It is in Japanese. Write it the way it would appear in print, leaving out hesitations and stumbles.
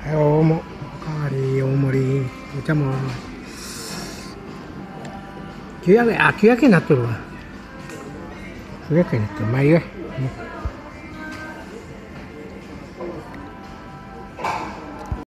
はい、おかわり大盛りお茶も900円、900円になっとるわ。900円になってる。まあいいわ。